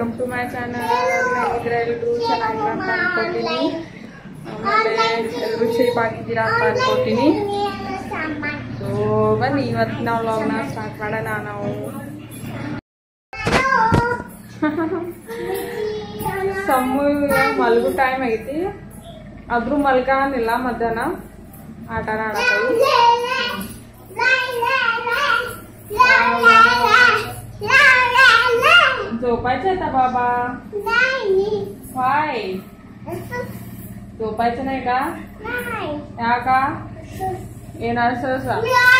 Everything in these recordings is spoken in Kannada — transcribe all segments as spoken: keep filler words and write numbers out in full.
Welcome to my channel. ಹೇಗಿದ್ರೆ ಎಲ್ಲರೂ ಚೆನ್ನಾಗಿಲ್ಲ ಅಂತ ಅನ್ಕೋತೀನಿ. ಆಮೇಲೆ ಎಲ್ಲರೂ ಸೇಫ್ ಆಗಿದ್ದೀರಾ ಅಂತ ಅನ್ಕೋತೀನಿ. ಸೊ ಬನ್ನಿ ಇವತ್ತಿನ ವ್ಲಾಗ್ನ ಸ್ಟಾರ್ಟ್ ಮಾಡೋಣ. ನಾವು ಸಮ್ಮು ಮಲ್ಗು ಟೈಮ್ ಐತಿ, ಆದ್ರೂ ಮಲ್ಗಾನಿಲ್ಲ. ಮಧ್ಯಾಹ್ನ ಆಟನ ಆಡಕೈ झोपायचं आता बाबा. वाय झोपायचं नाही का? या का येणार सहसा?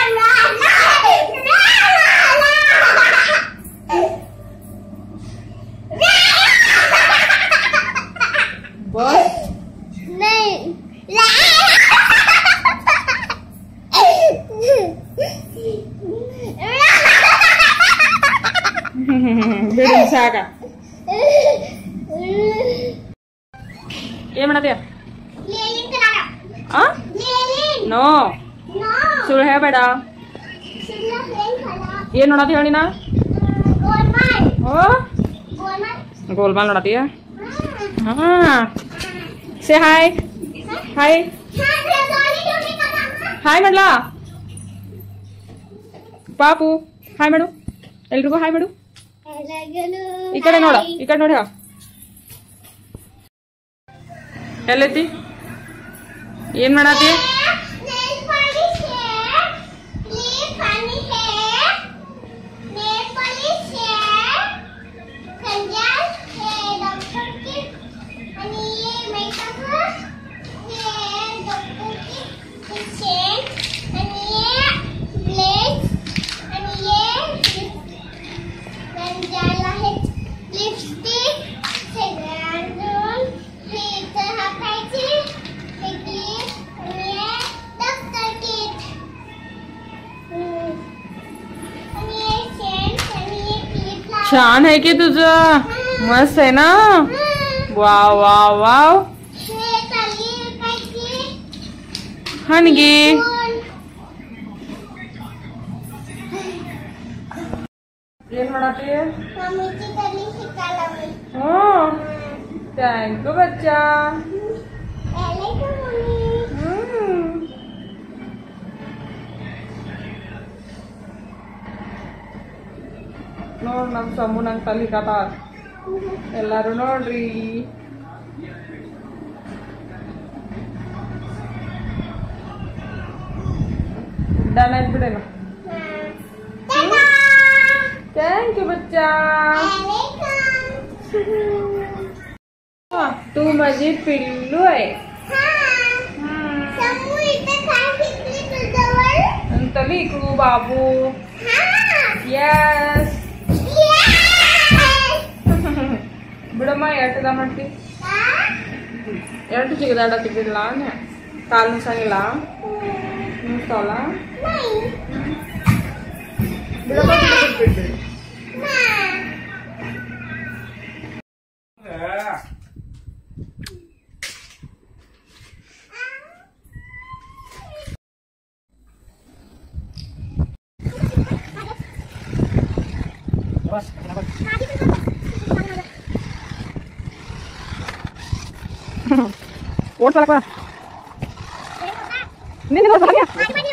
बस ಬಿಡು ಸಾಕ. ಏನ್ ಮಾಡತ್ತೀಯ? ನೋ ಸುಳ್ಳು ಹೇಳ್ಬೇಡ. ಏನ್ ನೋಡತ್ತೀಯ ಹೇಳಿನ? ಗೋಲ್ಮಾಲ್ ನೋಡತ್ತೀಯ? ಹಾ ಸೇ ಹಾಯ್. ಹಾಯ್ ಹಾಯ್ ಮಾಡ್ಲಾ ಪಾಪು? ಹಾಯ್ ಮಾಡು ಎಲ್ರಿಗೂ. ಹಾಯ್ ಮಾಡು. ಈ ಕಡೆ ನೋಡ, ಈ ಕಡೆ ನೋಡಿ. ಎಲ್ಲೈತಿ? ಏನ್ ಮಾಡತ್ತಿ? छान आहे की तुझं, मस्त आहे ना. वाव वाव वाव. हनगी ಏನ್ ಮಾಡತ್ತಿ? ಹ್ಮ್ ಥ್ಯಾಂಕ್ ಯು ಬಚ್ಚ. ನೋಡ್ ನಮ್ ಸಮ್ಮು ನಂಗೆ ತಲಿಕತ. ಎಲ್ಲಾರು ನೋಡ್ರಿ. ಡನ್ ಆಯ್ತು ಬಿಡೇನು. ಥ್ಯಾಂಕ್ ಯು ಬಚ್ಚಾ. तू माझी पिल्लू आहे. तली इकडू बाबू. यस ಬಿಡಮ್ಮ. ಎಷ್ಟದ ಮಾಡ್ತಿ? ಎಷ್ಟು ಚಿಕ್ಕದಾಡ ತೆಗ್ದಿಲ್ಲ ಕಾಲು ನುಸಾಗಿಲ್ಲ ನುಸ್ತಾವಲ್ಲ. ಬಿಡಮ್ಮ ಬಿಟ್ಬಿಟ್ಟು ಓಡ್ಸಲಕ್ಕ ನಿನ್ನ ಓಡ್ಸಲಕ್ಕ.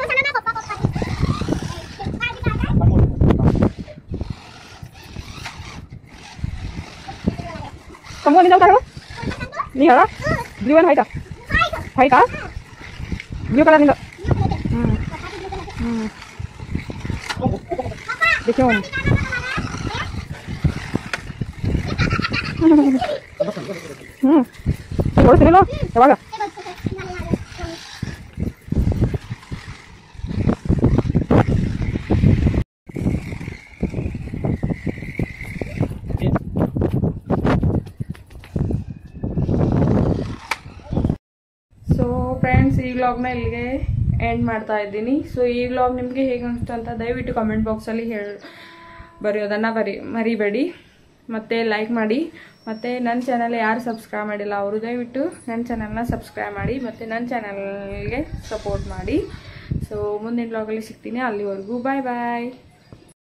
kamu ini tahu ini ya blue and white white ah blue color ini hmm hmm देखिए hmm और sini lo coba enggak? Friends ಈ ವ್ಲಾಗ್ನ ಇಲ್ಲಿಗೆ ಎಂಡ್ ಮಾಡ್ತಾ ಇದ್ದೀನಿ. ಸೊ ಈ ವ್ಲಾಗ್ ನಿಮಗೆ ಹೇಗೆ ಅನಿಸ್ತು ಅಂತ ದಯವಿಟ್ಟು ಕಮೆಂಟ್ ಬಾಕ್ಸಲ್ಲಿ ಹೇಳಿ ಬರೆಯೋದನ್ನು ಬರಿ ಮರಿಬೇಡಿ. ಮತ್ತು ಲೈಕ್ ಮಾಡಿ. ಮತ್ತು ನನ್ನ ಚಾನಲ್ ಯಾರು ಸಬ್ಸ್ಕ್ರೈಬ್ ಮಾಡಿಲ್ಲ ಅವರು ದಯವಿಟ್ಟು ನನ್ನ ಚಾನಲ್ನ ಸಬ್ಸ್ಕ್ರೈಬ್ ಮಾಡಿ ಮತ್ತು ನನ್ನ ಚಾನಲ್ಗೆ ಸಪೋರ್ಟ್ ಮಾಡಿ. ಸೊ ಮುಂದಿನ ವ್ಲಾಗಲ್ಲಿ ಸಿಗ್ತೀನಿ. ಅಲ್ಲಿವರೆಗೂ ಬಾಯ್ ಬಾಯ್.